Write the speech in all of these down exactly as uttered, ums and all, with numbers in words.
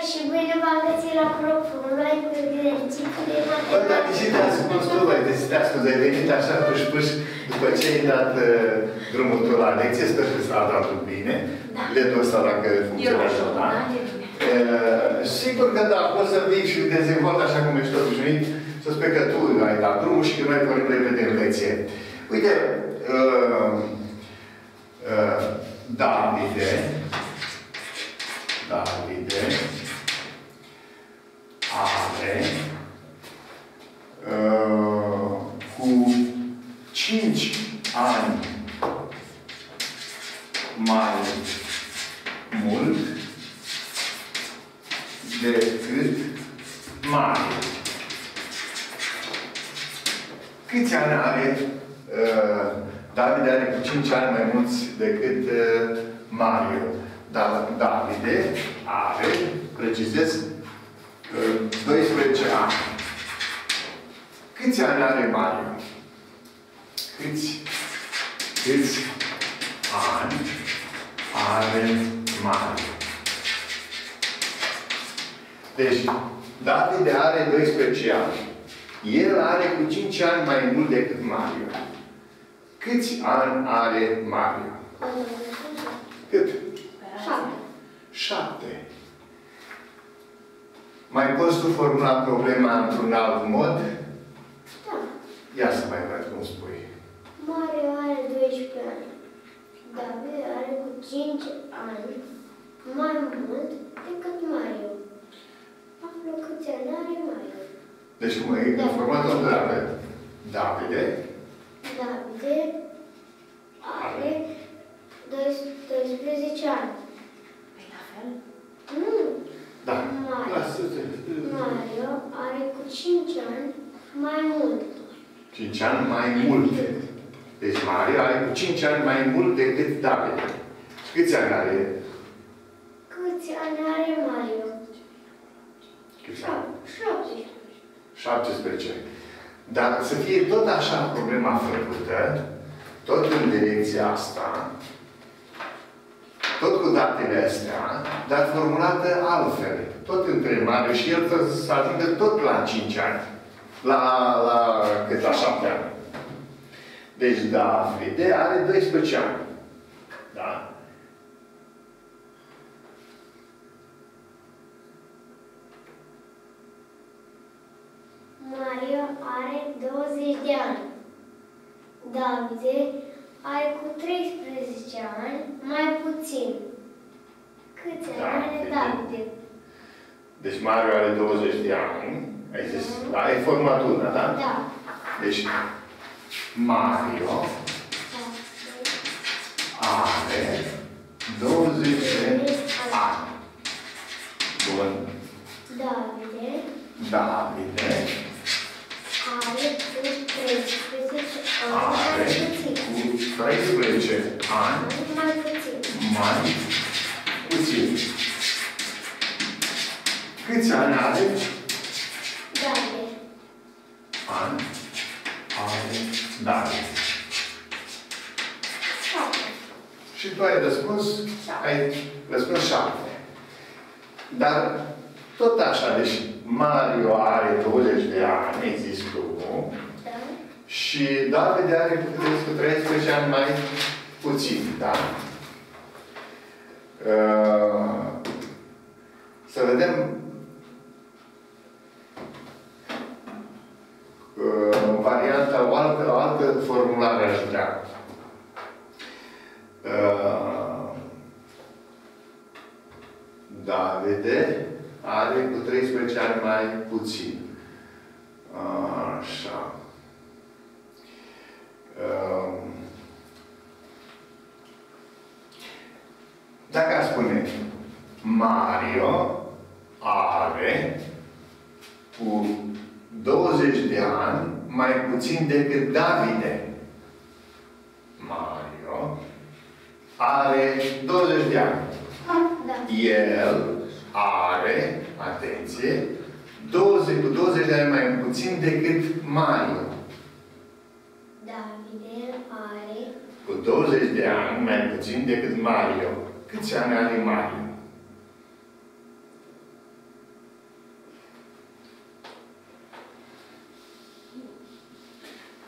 și mâine v-am găsit la profund, la exerciții de matematică. Bă, dar de ce te-a spus tu, băi, de ce te-a spus? Ai venit așa puși-puși după ce ai dat uh, drumul tu la lecție, sper că s-a dat bine. Da. Ledul ăsta dacă funcționează, da? Uh, sigur că da, poți să vii și dezvolt așa cum ești obișnuit, să spui că tu ai dat drumul și că noi pornim repede în lecție. Uite, uh, uh, Davide, Davide are uh, cu cinci ani mai mult decât Mario. Câți ani are uh, Davide are cu cinci ani mai mulți decât uh, Mario. Dar Davide are, precizez, uh, doisprezece ani. Câți ani are Mario? Câți, câți ani are Mario? Deci, Davide are doisprezece ani. El are cu cinci ani mai mult decât Mario. Câți ani are Mario? Cât? Șapte. Șapte. Mai poți tu formula problema într-un alt mod? Da. Ia să mai văd cum spui. Mario are doisprezece ani. David are cu cinci ani mai mult decât Mario. Află câți ani are Mario. Deci cum e? Da. Formatul de David. Davide. Davide are doisprezece ani. Păi la fel? Nu. Da. Mario, Mario are cu cinci ani mai mult. cinci ani mai mult. Deci Mario are cu cinci ani mai mult decât Davide. Câți ani are? Câți ani are Mario? Câți ani? șaptesprezece. șaptesprezece. Dar să fie tot așa problema făcută, tot în direcția asta, tot cu datele astea, dar formulată altfel. Tot între Mario și el să ajungă tot la cinci ani. La, la cât? La șapte ani. Deci Davide are doisprezece ani. Da? Mario are douăzeci de ani. Davide are cu treisprezece ani mai puțin. Câți ani are Davide? Deci Mario are douăzeci de ani. Ai zis, da? Ai format una, da? Da. Deci Mario are douăzeci de ani. Bun. Davide Davide are cu treisprezece are ani mai puțin. cu treisprezece ani Mai puțin. mai puțin. Câți ani are? Davide. Ani are Davide. Șapte. Și tu ai răspuns, ai răspuns șapte. Dar tot așa, deci Mario are douăzeci de ani, ai zis tu, Da. și Davide are cu treisprezece ani mai puțin, da? Uh, să vedem uh, varianta, o altă, o altă formulare aș vrea. Uh, Davide are cu treisprezece ani mai puțin. Așa. Uh, Dacă ar spune Mario are cu douăzeci de ani mai puțin decât Davide. Mario are douăzeci de ani. Da. El are, atenție, douăzeci, cu douăzeci de ani mai puțin decât Mario. Davide are Cu douăzeci de ani mai puțin decât Mario. Câți ani are Mario?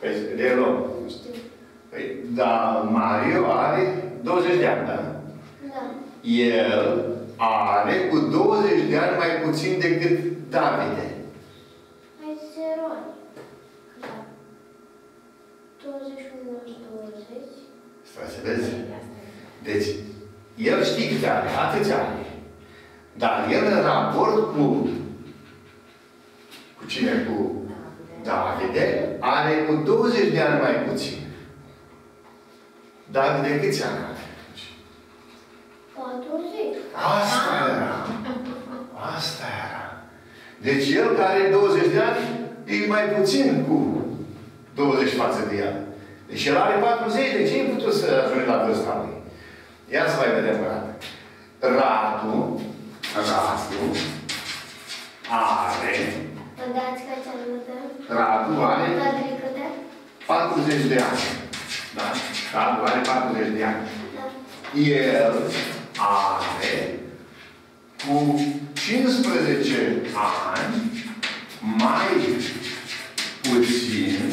Păi, le luăm. Nu știu. Păi, da, Mario are douăzeci de ani, da? Da. El are cu douăzeci de ani mai puțin decât Davide. Hai zero ani. Da. douăzeci și unu și douăzeci. Stai să vezi. Deci, el știe câte are, atâția ani. Dar el în raport cu cu cine? Cu Davide, are cu douăzeci de ani mai puțin. Davide câți ani are? patruzeci. Asta era. Asta era. Deci el care are douăzeci de ani, e mai puțin cu douăzeci față de el. Deci el are patruzeci, de ce ai putut să ajungi la vârsta lui? Ia să mai vedem o dată. Radu, Radu, are... Îmi dați câți ani mă. Radu are... Dați câte? patruzeci de ani. Da? Radu are patruzeci de ani. Da. El are cu cincisprezece ani mai puțin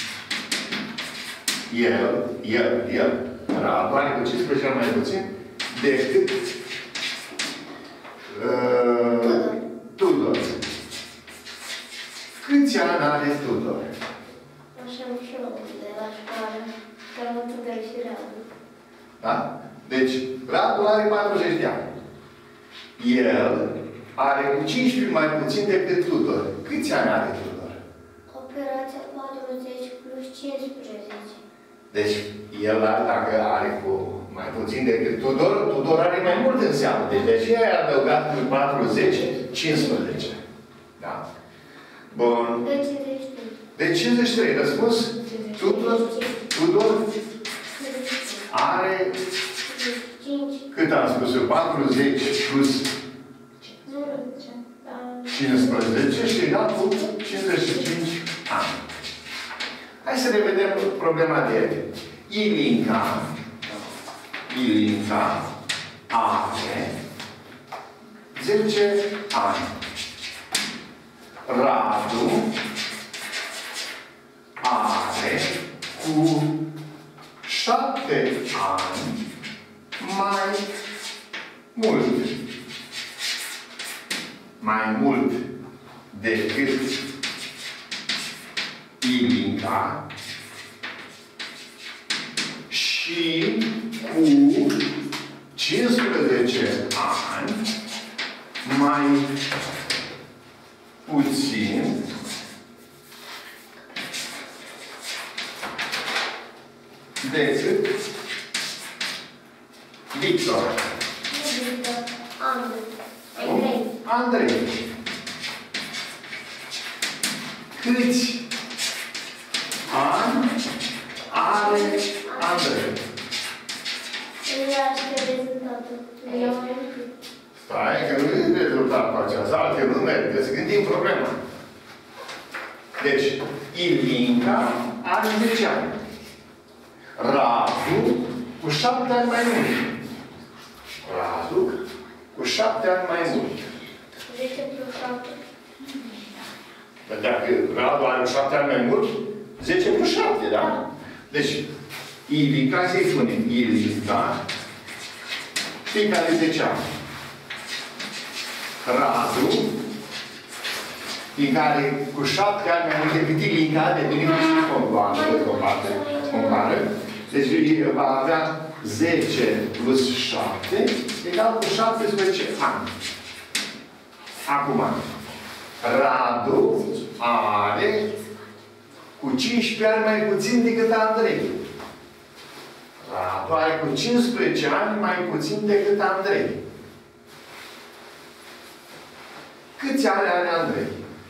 el, el, el, Radu are cu cincisprezece ani mai puțin decât uh, Tudor. Câți ani are Tudor? Așa am și eu de la școală. Că am Tudor și Radu. Da? Deci, Radu are patruzeci de ani. El are cu cincisprezece mai puțin decât Tudor. Câți ani are Tudor? Operația patruzeci plus cincisprezece. Deci, el, dacă are cu mai puțin decât Tudor, Tudor are mai mult în seamă. Deci, de ce ai adăugat cu patruzeci, cincisprezece? Da? Bun. De cincizeci și trei. De cincizeci și trei. Răspuns? Tudor, Tudor are... cinci. Cât am spus eu? patruzeci plus cincisprezece și egal cu cincizeci și cinci ani. Hai să revedem problema de ele. Ilinca, Ilinca are zece ani. Radu are cu șapte ani mai mult. Mai mult decât Ilinca și cu cincisprezece ani mai puțin decât Victor. Andrei. Andrei. Câți ani are Andrei? Stai, că nu e rezultat cu aceasta. Alte numere, trebuie să gândim problema. Deci, Ilinca are zece ani. Radu cu șapte ani mai mult. Radu cu șapte ani mai mult. zece plus șapte. Dacă Radu are șapte ani mai mult, zece plus șapte, da? Deci, Ilinca, să-i spunem, Ilinca, știi care e zece ani? Radu, din care cu șapte ani mai mult decât Ilinca, de bine și compară. Deci va avea zece plus șapte egal cu șaptesprezece ani. Acum, Radu are cu cincisprezece ani mai puțin decât Andrei. Radu are cu cincisprezece ani mai puțin decât Andrei. Câți ani are Andrei?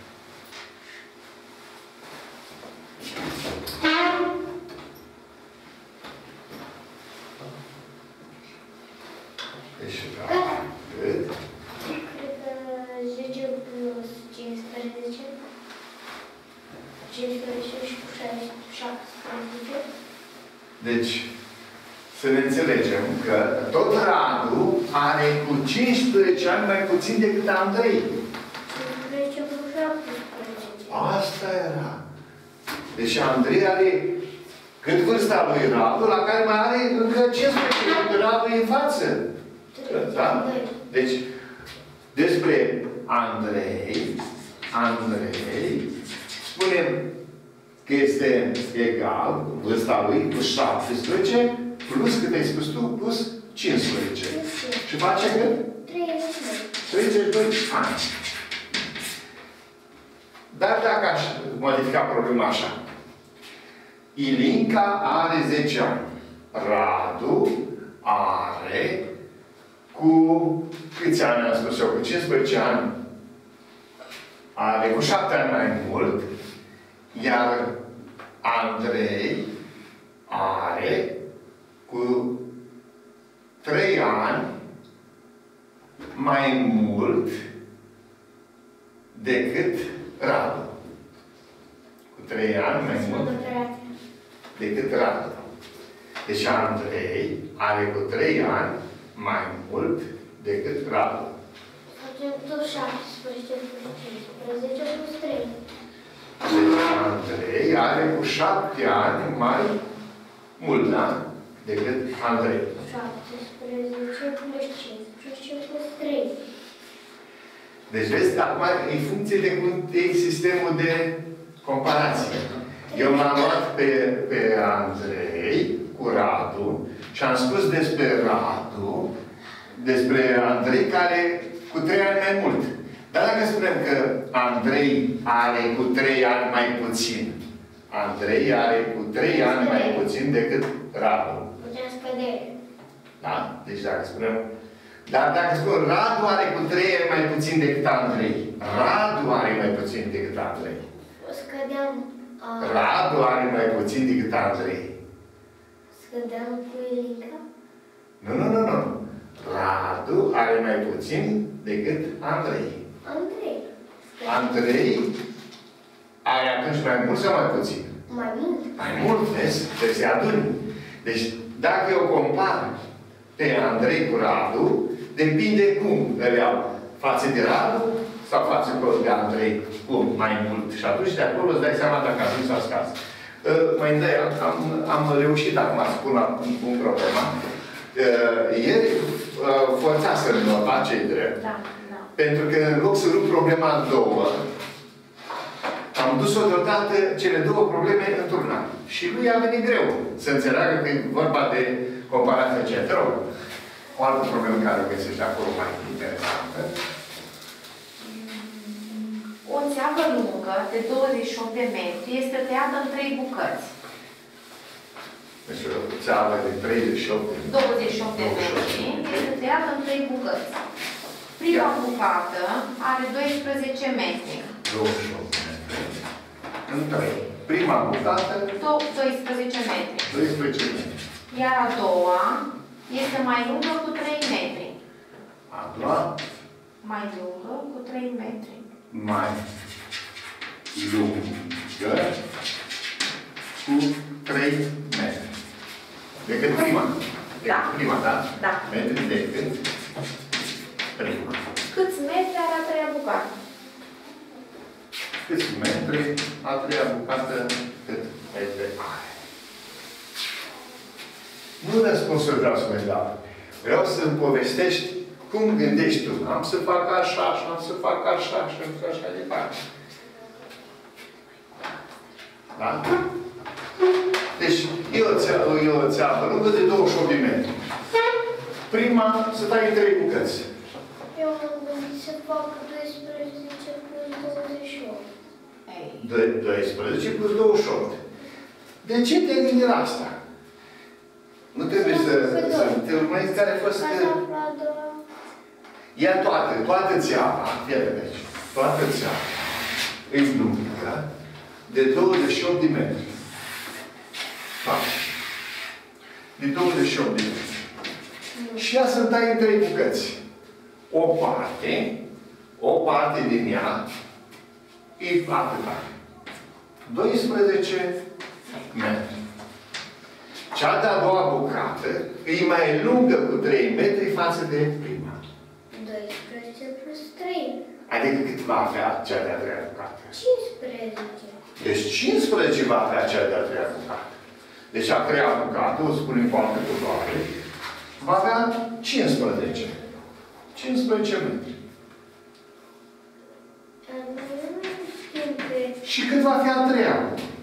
Deci, cât? Cred că zece plus cincisprezece. cincisprezece și cu șaptesprezece. Deci, să ne înțelegem că tot Radu are cu cincisprezece ani mai puțin decât Andrei. cincisprezece plus șaptesprezece. Asta era. Deci Andrei are cât vârsta lui Radu, la care mai are încă cincisprezece ani. Radu e în față. Da? Deci, despre Andrei, Andrei, spunem că este egal vârsta lui cu șaptesprezece plus, cât ai spus tu, plus cincisprezece. Și face cât? treizeci și doi ani. Dar dacă aș modifica problema așa. Ilinca are zece ani. Radu are cu câți ani am spus eu? Cu cincisprezece ani. Are cu șapte ani mai mult. Iar Andrei are cu trei ani mai mult decât Radu. Cu trei ani mai mult decât Radu. Deci Andrei are cu trei ani mai mult decât Radu. Facem tot șaptesprezece plus cincisprezece plus trei. Deci Andrei are cu șapte ani mai mult, da? Decât Andrei. șaptesprezece plus cincisprezece plus trei. Deci vezi, acum e funcție de cum e sistemul de comparație. Eu m-am luat pe, pe Andrei cu Radu și am spus despre Radu, despre Andrei care cu trei ani mai mult. Dar dacă spunem că Andrei are cu trei ani mai puțin, Andrei are cu trei ani mai puțin decât Radu. Putem scădere. Da? Deci dacă spunem... Dar dacă spunem Radu are cu trei ani mai puțin decât Andrei. Radu are mai puțin decât Andrei. Scădeam... Uh, Radu are mai puțin decât Andrei. Scădeam cu Ilinca? Nu, nu, nu, nu. Radu are mai puțin decât Andrei. Andrei. Andrei are atunci mai mult sau mai puțin? Mai mult. Mai mult, vezi? Trebuie să-i aduni. Deci, dacă eu compar pe Andrei cu Radu, depinde cum îl iau. Față de Radu sau față de Andrei, cum mai mult. Și atunci de acolo îți dai seama dacă a ajuns sau scas. Uh, mai întâi am, am reușit acum să pun un problema. Uh, ieri uh, forța să nota ce-i drept. Da, da. Pentru că în loc să rup problema în două, am dus-o deodată cele două probleme într-una. Și lui a venit greu să înțeleagă că e vorba de comparație ce te rog. O altă problemă care o găsești acolo mai interesantă. O țeavă lungă de douăzeci și opt de metri este tăiată în trei bucăți. Deci o țeavă de treizeci și opt de metri. douăzeci și opt de metri este tăiată în trei bucăți. Prima bucată are doisprezece metri. douăzeci și opt de metri. În trei. Prima bucată... doisprezece metri. doisprezece metri. Iar a doua este mai lungă cu trei metri. A doua? Mai lungă cu trei metri. Mai lungă cu trei metri. Decât prima. Decât da. prima, da? Da. Metri decât prima. Câți metri are a treia bucată? Câți metri a treia bucată, cât metri are. Nu răspunsul vreau să vă dau. Vreau să-mi povestești cum gândești tu. Am să fac așa, și am să fac așa, și am să așa departe. Da? Deci, e o țeavă, e o țeavă lungă de douăzeci și opt de metri. Prima, să tai în trei bucăți. Eu am gândit să fac doisprezece plus douăzeci și opt. doisprezece plus douăzeci și opt. De ce te-ai gândit la asta? Nu trebuie să, să te urmăriți care a fost... Ia toată, toată țeava, iată de aici, toată țeava îi lungă de douăzeci și opt de metri. Faci. De douăzeci și opt de metri. Și ea să-mi tai în trei bucăți. O parte, o parte din ea, e atâta. doisprezece metri. Cea de-a doua bucată e mai lungă cu trei metri față de prima. doisprezece plus trei. Adică cât va avea cea de-a treia bucată? cincisprezece. Deci cincisprezece va avea cea de-a treia bucată. Deci a treia bucată, o spunem cu altă culoare, va avea cincisprezece. cincisprezece metri. Și cât va fi a treia?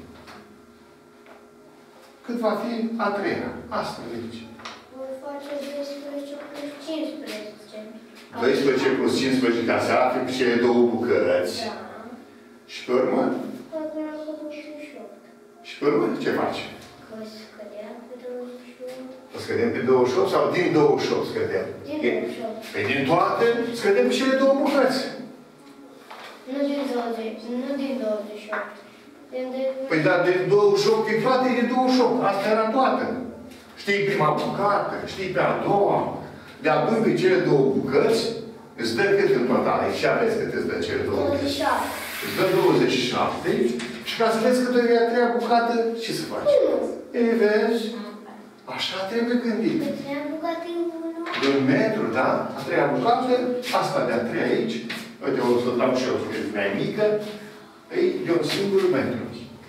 Cât va fi a treia? Asta zice. Voi face doisprezece plus cincisprezece. doisprezece plus cincisprezece, ca să afli pe cele două bucăți. Da. Și pe urmă? Calculăm cu douăzeci și opt. Și pe urmă ce faci? Că scădea pe douăzeci și opt. O scădem pe douăzeci și opt sau din douăzeci și opt scădem? Din douăzeci și opt. Păi din toate scădem pe cele două bucăți. Nu din douăzeci, nu din douăzeci și opt. Din de... Păi dar din douăzeci și opt, e toate din douăzeci și opt. Asta era toată. Știi prima bucată, știi pe a doua. De-a doi pe cele două bucăți, îți dă cât în total? Și aveți cât îți dă cele două bucăți? douăzeci și șapte. Îți dă douăzeci și șapte. Și ca să vezi cât e a treia bucată, ce să faci? unu. Ei, vezi? Așa trebuie gândit. Că treia bucată e unu. De un metru, da? A treia bucată, asta de a treia aici. Uite, o să dau și eu, că e mai mică. E de un singur metru.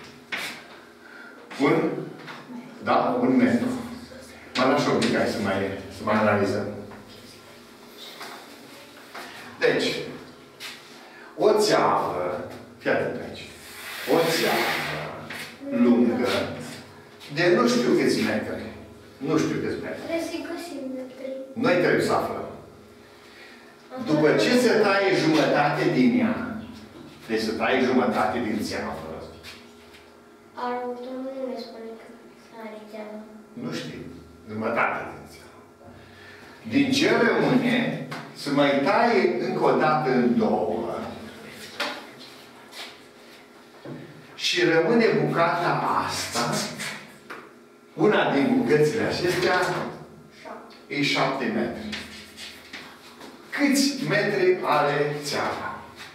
Un, da, un metru. Mă lași un pic, hai să mai, să mai analizăm. Deci, o țeavă, fii atent aici, o țeavă lungă, de nu știu câți metri. Nu știu câți metri. Trebuie să-i găsim de trei. Noi trebuie să aflăm. După ce se taie jumătate din ea, deci se taie jumătate din țeavă. Autorul nu ne spune că are țeavă. Nu știu. Jumătate din țeavă. Din ce rămâne, să mai taie încă o dată în două. Și rămâne bucata asta, una din bucățile acestea, e șapte metri. Câți metri are țeava?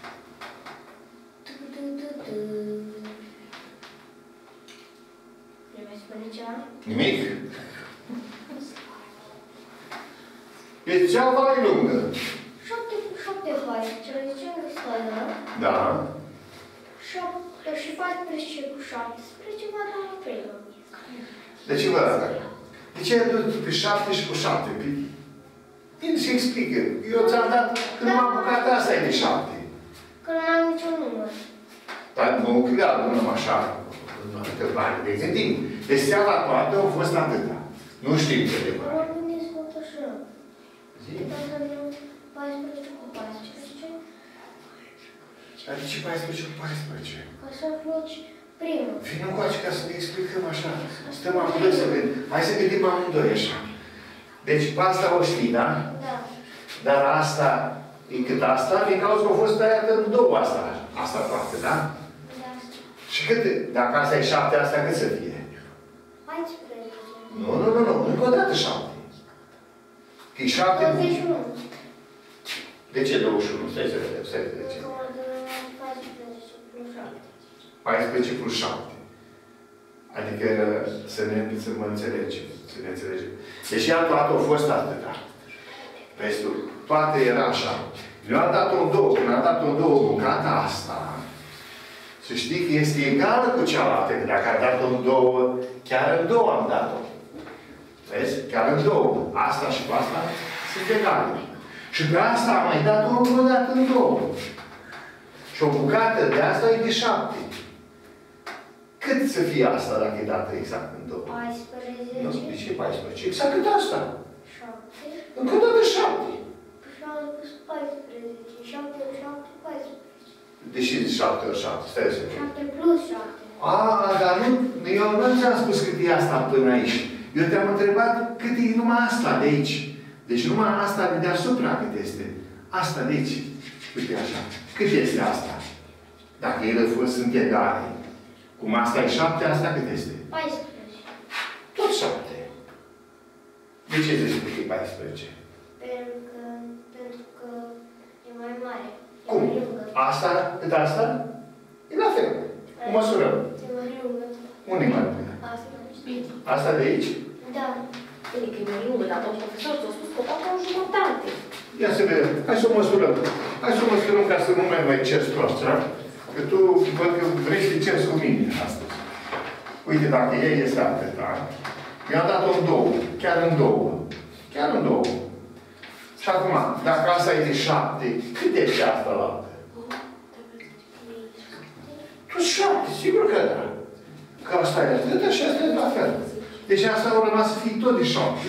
Ne mai spune ceva? Nimic? Deci țeava e lungă. șapte cu șapte faci, cele zice în stână. Da. șapte și paisprezece cu șaptesprezece va da la primă. De ce vă arată? De ce ai dus pe șapte și cu șapte? Vine și explică. Eu ți-am dat, când m-am bucat asta e de șapte. Că nu am niciun număr. Dar nu, clar, nu numai așa. Că bani, de gândim. Deci țeava toată au fost atâta. Nu știm ce de bani. Mă gândesc tot așa. Zi? paisprezece cu paisprezece. Adică paisprezece cu paisprezece. Ca să faci primă. Vine încoace ca să ne explicăm așa. Stăm amândoi să vedem. Hai să gândim amândoi așa. Deci pe asta o știi, da? Da. Dar asta, e cât asta, din cauza că a fost tăiată în două asta. Asta toată, da? Da. Și cât, dacă asta e șapte, asta cât să fie? paisprezece. Nu, nu, nu, nu. Încă o dată șapte. Că e șapte... douăzeci și unu. De ce douăzeci și unu? Stai să vedem, stai să vedem. paisprezece plus șapte. paisprezece plus șapte. Adică să ne, să mă înțelegem. Să ne înțelegem. Deci ea toată a fost atâta. Vezi tu? Toate era așa. Eu am dat-o în două. Când am dat-o în două bucata asta, să știi că este egală cu cealaltă. Că dacă am dat-o în două, chiar în două am dat-o. Vezi? Chiar în două. Asta și cu asta sunt egale. Și pe asta am mai dat-o încă o dată în două. Și o bucată de asta e de șapte. Cât să fie asta dacă e dată exact în două? paisprezece. Nu, de ce paisprezece? Exact cât asta. șapte. Încă o dată șapte. șapte plus paisprezece. șapte ori șapte, paisprezece. Deși șapte ori șapte, stai să vedem. șapte plus șapte. A, dar nu, eu nu ți-am spus cât e asta până aici. Eu te-am întrebat cât e numai asta de aici. Deci numai asta de deasupra cât este. Asta de aici. Uite așa. Cât este asta? Dacă ele sunt egale. Cum asta e șapte, asta cât este? paisprezece. Tot șapte. De ce zici că e paisprezece? Pentru că, pentru că e mai mare. E Cum? mai lungă. Asta, cât asta? E la fel. Cum măsurăm? E mai lungă. Unde e mai lungă? Asta. Asta de aici? Da. Bine, că e mai lungă, dar domnul profesor ți-a spus că toată o jumătate. Ia să vedem. Hai să o măsurăm. Hai să o măsurăm ca să nu mai mai cer prost, da? Că tu văd că vrei să te ceri cu mine astăzi. Uite, dacă ea este atâta, mi-am dat-o în două. Chiar în două. Chiar în două. Și acum, dacă asta e de șapte, cât este asta la altă? Tu șapte, sigur că da. Că asta e atâta și asta e la fel. Deci asta au rămas să fie tot de șapte.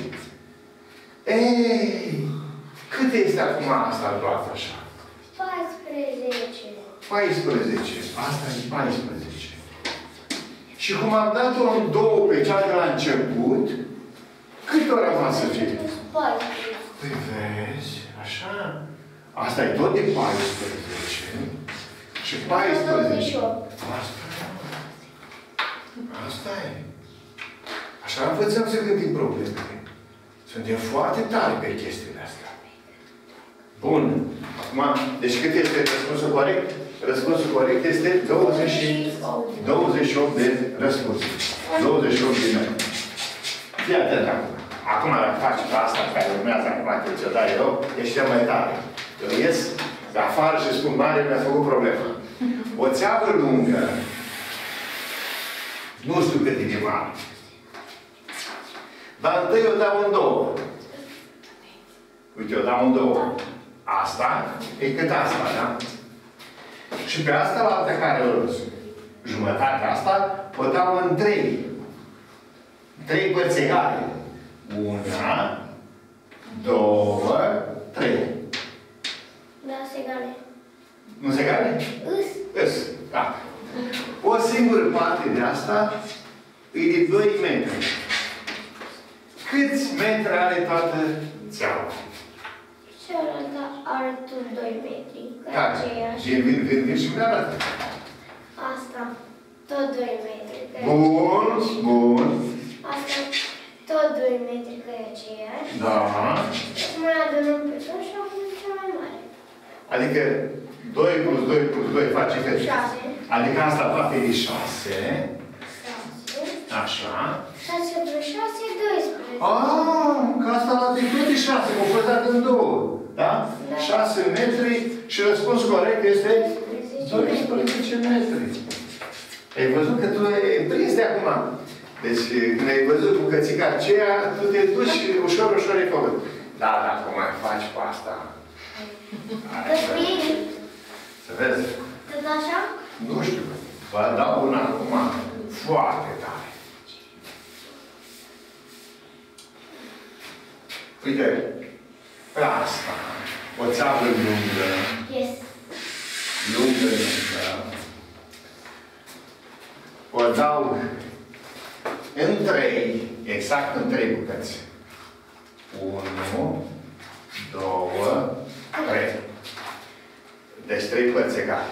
Ei, cât este acum asta toată așa? paisprezece. paisprezece. Asta e paisprezece. Și cum am dat-o în două pe cea de la început, cât o rămas să fie? paisprezece. Păi vezi, așa. Asta e tot de paisprezece. Și paisprezece. Asta e. Asta e. Așa învățăm să gândim problemele. Suntem foarte tari pe chestiile astea. Bun. Acum, deci cât este răspunsul corect? Răspunsul corect este douăzeci și opt de răspunsuri. douăzeci și opt de metri. Fii atent acum. Acum, dacă faci pe asta care urmează acum, că ți-o dai eu, ești cel mai tare. Eu ies de afară și spun, mare, mi-a făcut problema. O țeavă lungă, nu știu cât e de mare. Dar întâi o dau în două. Uite, o dau în două. Asta e cât asta, da? Și pe asta, la altă care o jumătate asta, o dau în trei. Trei părți egale. Una, două, trei. Da, se egale. Nu se egale? Îs. Îs. Da. O singură parte de asta e de doi metri. Câți metri are toată țeaua? Cealaltă are tot doi metri. Care? Vin, vin, vin, vin și mi arată. Asta, tot doi metri. Bun, bun. Asta, tot doi metri, că e aceeași. Da. Și mai adunăm pe tot și acum cea mai mare. Adică doi plus doi plus doi face cât? șase. Adică asta poate fi șase. șase. Așa. șase plus șase, doisprezece. Ah, că asta la tot de șase, că o fost dat în două. Da? Da. șase metri și răspunsul corect este doisprezece metri. Ai văzut că tu ai prins de acum. Deci, când ai văzut bucățica aceea, tu te duci ușor, ușor e făcut. Da, dacă mai faci pe asta. Că cu ei, Să vezi. tot așa? Nu știu. Vă dau una acum foarte tare. Uite, pe asta, o țeavă lungă, Yes. lungă, lungă, o dau în trei, exact în trei bucăți. Unu, două, trei. Deci trei părți egale.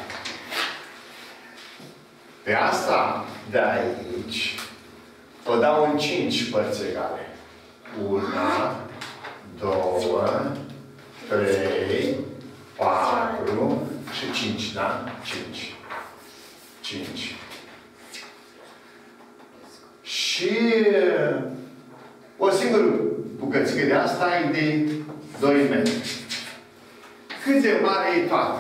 Pe asta de aici o dau în cinci părți egale. Una, două, trei, patru și cinci, da? Cinci. Cinci. Și o singură bucățică de asta e de doi metri. Cât de mare e toată?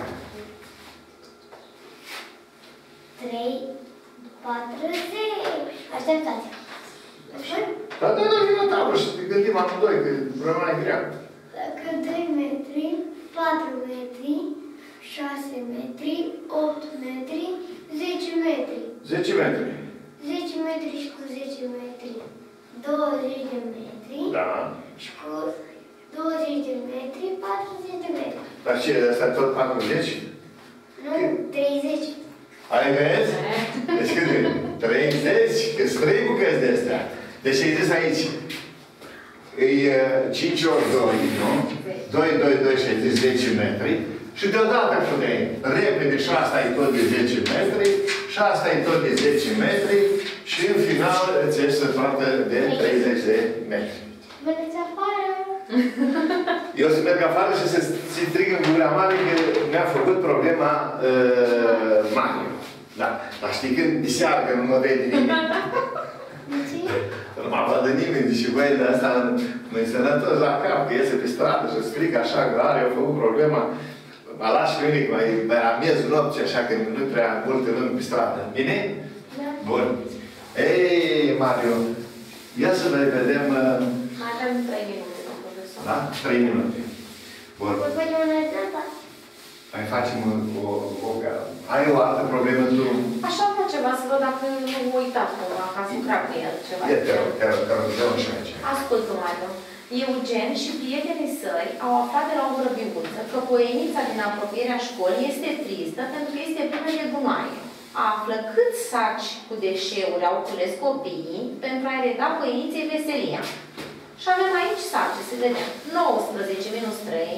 trei, patruzeci. Așteptați. Așa? Da, da, da, vin la tablă și te gândim amândoi, că problema e grea. Dacă doi metri, patru metri, șase metri, opt metri, zece metri. zece metri. zece metri și cu zece metri, douăzeci de metri. Da. Și cu douăzeci de metri, patruzeci de metri. Dar ce, de asta tot patruzeci? Nu, treizeci. Ai vezi? Deci cât de? treizeci? Că-s trei bucăți de astea. Deci ai zis aici, e cinci ori doi, nu? doi, doi, doi și ai zis zece metri. Și deodată puteai, repede, și asta e tot de zece metri, și asta e tot de zece metri, și în final îți este toată de treizeci de metri. Mergeți afară! Eu să merg afară și să se strigă în gura mare că mi-a făcut problema uh, Mario. Da. Dar știi când diseară, că nu mă vede nimeni. De ce? Nu mă vadă nimeni. Și băi, de asta mă-i sănătos la cap, că iese pe stradă și strigă așa, că are, a făcut problema. Mă lași pe mine, că mai, mai la miezul nopții, așa că nu prea multe lume pe stradă. Bine? Da. Bun. Ei, Mario, ia să ne vedem... Mai avem trei minute, domnul profesor. Da? Trei minute. Bun. Păi facem una de treaba. Mai facem o... o, o ai o altă problemă tu? Așa vreau ceva, să văd dacă nu uitat cumva, ca să lucra cu el ceva. Ia, te rog, te rog, te rog, te rog și aici. Ascultă, Mario. Eugen și prietenii săi au aflat de la o vrăbiuță că poienița din apropierea școlii este tristă pentru că este plină de gunoaie. Află cât saci cu deșeuri au cules copiii pentru a-i reda poieniței veselia. Și avem aici saci, să vedem. nouăsprezece minus trei.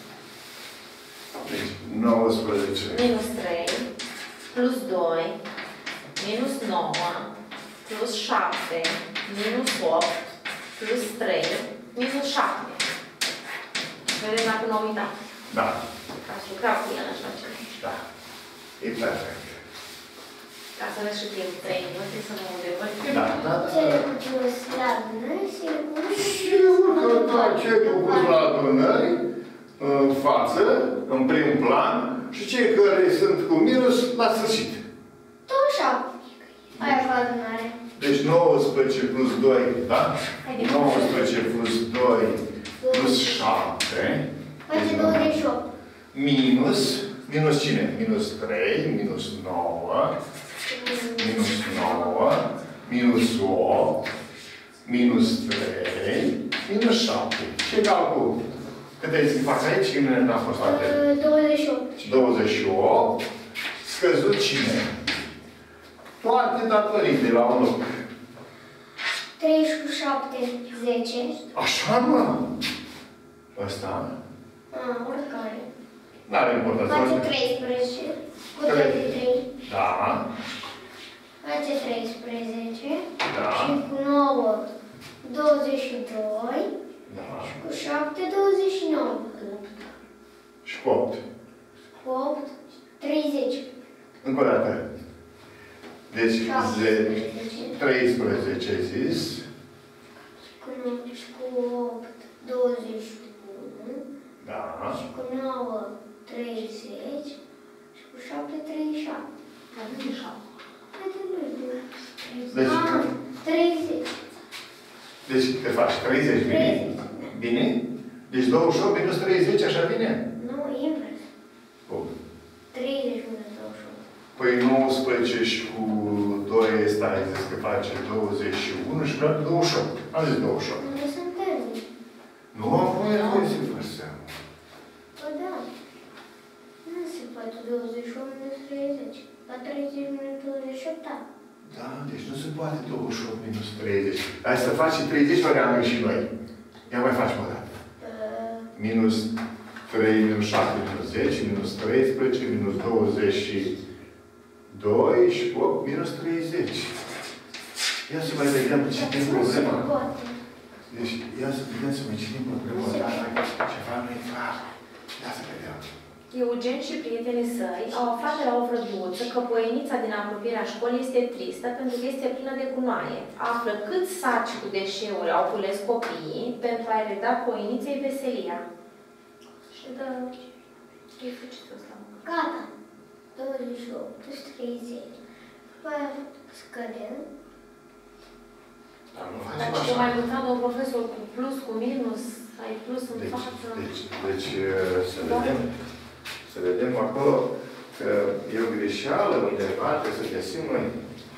Deci, nouăsprezece. Minus trei. Plus doi. Minus nouă. Plus șapte. Minus opt. Plus trei. Minus șapte. Vedem dacă nu uitat. Da. Ați lucrat cu el așa ceva. Da. E perfect. Ca să vezi și timp trei minute să mă udevăd. Da, da, da. Ce pus la adunări și Sigur că da, ce pus la adunări, în față, în prim plan, și cei care sunt cu minus, la sfârșit. tot șapte. Aia cu adunare. Deci nouăsprezece plus doi, da? nouăsprezece plus doi plus șapte. Face douăzeci și opt. Minus, minus cine? Minus trei, minus nouă, minus nouă, minus opt, minus trei, minus șapte. Ce calcul? Cât ai zis față aici? Cine n-a fost atent? douăzeci și opt. douăzeci și opt. Scăzut cine? Toate datorite la un loc. treizeci cu șapte, zece. Așa, mă? Ăsta? Ah, oricare. N-are importanță. Face treisprezece. Cu treizeci și trei. Da. Face treisprezece. Da. Și cu nouă, douăzeci și doi. Da. Și cu șapte, douăzeci și nouă. Și cu opt. Cu opt, treizeci. Încă o dată. Deci, șaptesprezece. treisprezece zis. Cu nouă și cu opt, douăzeci și unu. Da. Și cu nouă, treizeci. Și cu șapte, treizeci și șapte. treizeci și șapte. Deci, Ah, treizeci. deci te faci treizeci, bine? treizeci. Bine? Deci douăzeci și opt minus treizeci, așa vine? Nu, invers. Bun. treizeci minus douăzeci și opt. Păi nouăsprezece și cu doi ăsta ai zis că face douăzeci și unu și vreau douăzeci și opt. Am zis douăzeci și opt. Unde sunt termeni? Nu am voie să zic așa. Păi da. Nu se poate douăzeci și opt minus treizeci. La treizeci minus douăzeci și opt, da. Da, deci nu se poate douăzeci și opt minus treizeci. Hai să faci treizeci ori am și noi. Ia mai facem o dată. Uh, Minus trei, minus șapte, minus zece, minus treisprezece, minus douăzeci și doi și opt, minus treizeci. Ia să mai vedem ce dar timp nu se problema. poate. Deci, ia să vedem să mai citim problema. Dacă ceva nu e clar. Ia să vedem. Eugen și prietenii săi au aflat de la o vrăbiuță că poienița din apropierea școlii este tristă pentru că este plină de gunoaie. Află cât saci cu deșeuri au cules copiii pentru a-i reda poieniței veselia. Și dă... Gata. douăzeci și opt plus treizeci. După aia scădem. Dar nu Dar facem ce așa. mai învățat un profesor cu plus, cu minus, ai plus în Deci, față. deci, deci, să vedem, să vedem acolo că e o greșeală undeva, trebuie să găsim noi.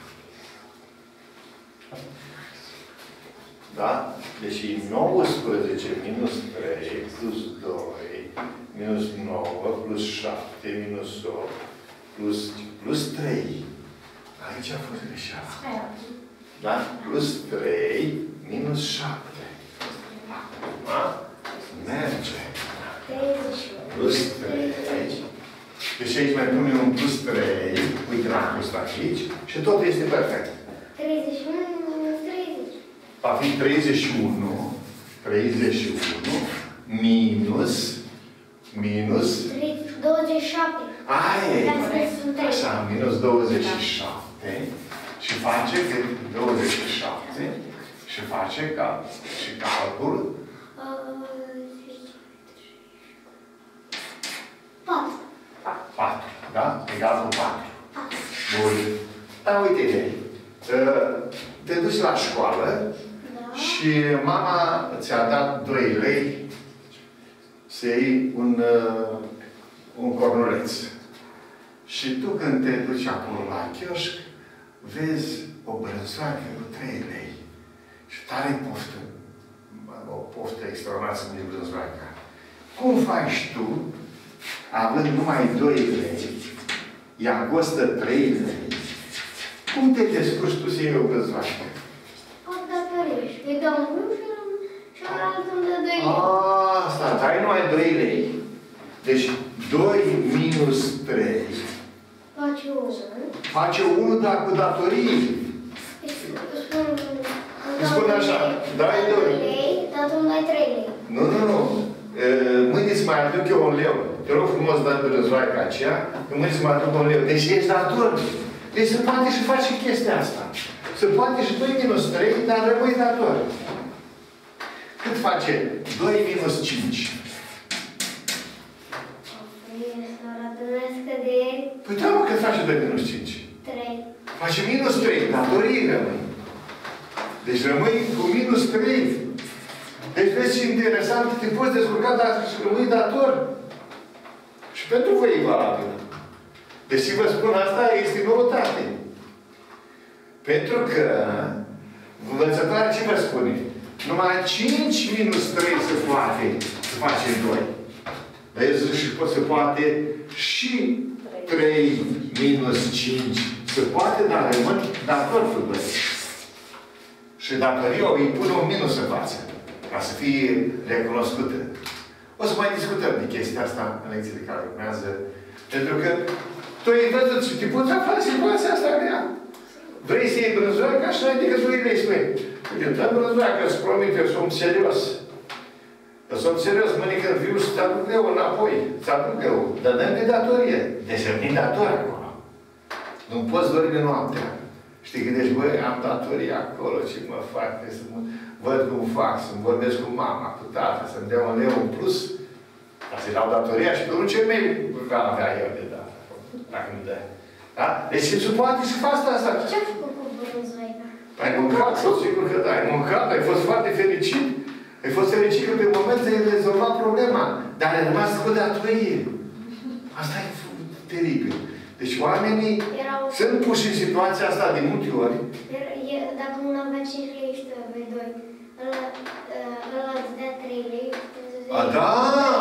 Da? Deci e nouăsprezece minus trei plus doi minus nouă plus șapte minus opt plus, plus trei. Aici a fost greșeala. Da? Plus trei minus șapte. Da? Merge. treizeci și opt. Plus trei. Deci aici mai punem un plus trei. Uite, l-am pus aici. Și tot este perfect. treizeci și unu minus treizeci. Va fi treizeci și unu. treizeci și unu minus minus douăzeci și șapte. aia e. Astea sunt trei. Așa, minus douăzeci și șapte. Și face cât douăzeci și șapte. Și face ca și calcul Uh, patru. Da? Egal cu patru. Bun. Da, uite-te. Te duci la școală și mama ți-a dat doi lei să iei un, un cornuleț. Și tu când te duci acolo la chioșc, vezi o brânzoacă cu trei lei. Și tare poftă. O poftă extraordinară să mergi brânzoaca. Cum faci tu, având numai doi lei, ea costă trei lei, cum te descurci tu să iei o brânzoacă? O datorești. Îi dau unul și ălalt îmi dă doi lei. Asta, ai numai doi lei. Deci doi minus trei Face unu. Face unu, dar cu datorii. Îmi spune așa, dai doi lei, dar tu îmi dai trei lei. Nu, nu, nu. Mâine îți mai aduc eu un leu. Te rog frumos, dă brânzoaica aceea, că mâine îți mai aduc un leu. Deci ești dator. Deci se poate și face chestia asta. Se poate și doi minus trei, dar rămâi dator. Cât face doi minus cinci? Păi da, mă, cât face doi minus cinci? trei. Face minus trei, datorii rămâi. Deci rămâi cu minus trei. Deci vezi ce interesant, te poți descurca, dar rămâi dator. Și pentru voi e valabil. Deci vă spun asta, este noutate. Pentru că învățătoarea ce vă spune? Numai cinci minus trei se poate să face doi. Vezi, și se poate și trei minus cinci. Se poate, dar rămân dator frumos. Și datoria îi pune un minus în față, ca să fie recunoscută. O să mai discutăm de chestia asta în lecțiile care urmează. Pentru că tu ai văzut și te poți afla în situația asta grea. Vrei să iei brânzoaica și n-ai decât doi lei, spui. Uite, dă brânzoaica, îți promit, eu sunt serios. Eu sunt serios, mănâncă în viu și ți aduc eu înapoi. Ți aduc eu. Dar dă-mi de datorie. Desemni dator acolo. Nu poți dormi noaptea. Și te gândești, băi, am datorie acolo, ce mă fac, să mă văd cum fac, să-mi vorbesc cu mama, cu tata, să-mi dea un leu în plus, ca să-i dau datoria și pe urmă ce mei va avea eu de dat, dacă nu dă. Da? Deci se poate și faci asta. Ce-ai făcut cu brânzoaica? Ai mâncat, sigur că da, ai mâncat, ai fost foarte fericit. Ai fost fericit că pe moment ți-ai rezolvat problema, dar ai rămas cu datorie. Asta e teribil. Deci oamenii Erau... sunt puși în situația asta de multe ori. Dacă unul avea cinci lei și tu aveai doi, ăla îți dea trei lei. A, da!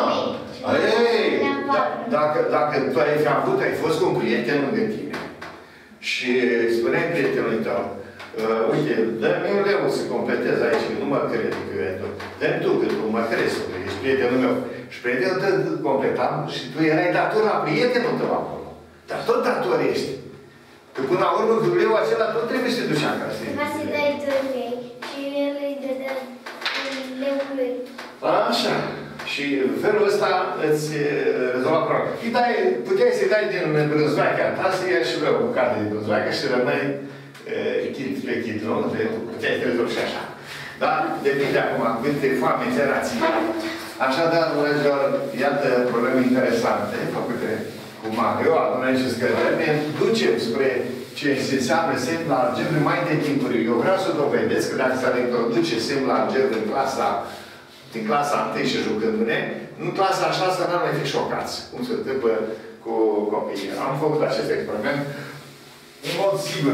Ei, da, dacă, dacă tu ai fi avut, ai fost cu un prieten lângă tine și spuneai prietenului tău, uh, uite, dă-mi un leu să completez aici, nu mă cred că eu dă-mi tu, că tu mă crezi, că ești prietenul meu. Și prietenul tău completam și tu erai dator la prietenul tău acolo. Dar tot dator ești. Că până la urmă, cu leu acela, tot trebuie să te duci acasă. Ca să-i dai doi lei și el îi dădea leul lui. Așa. Și în felul ăsta îți rezolva problema. Puteai să-i dai din brânzoaica ta, să iei și vreo bucată din brânzoaica și rămâi chit pe chit, nu? Puteai să te rezolvi și așa. Dar depinde acum câte foame ți era ție. Așadar, dragilor, iată probleme interesante făcute cu Mario, atunci și scăderi, ne ducem spre ce se înseamnă semn la algebru mai de timpuriu. Eu vreau să dovedesc că dacă s-ar introduce semn la algebru în clasa din clasa întâi și jucându-ne, în clasa a șasea n-am mai fi șocați, cum se întâmplă cu copiii. Am făcut acest experiment în mod sigur.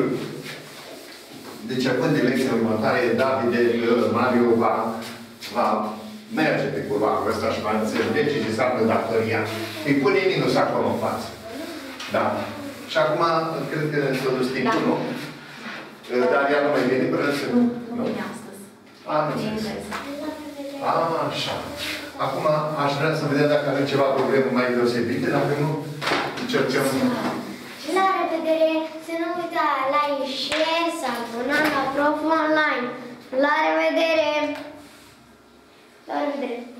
Deci, având de lecția următoare, Davide, Mario va, va merge pe curvacul ăsta și va înțelege ce înseamnă datoria. Îi pune minus acolo în față. Da. Și acum, cred că s-a dus timpul, nu? Dar ea nu mai vine până să... Nu, nu vine astăzi. A, nu înțeles. A, așa. Acum aș vrea să vedem dacă avem ceva probleme mai deosebite, dacă nu, încercăm... La revedere! Să nu uita, like, share, să abonați la Prof Online. La revedere! La revedere!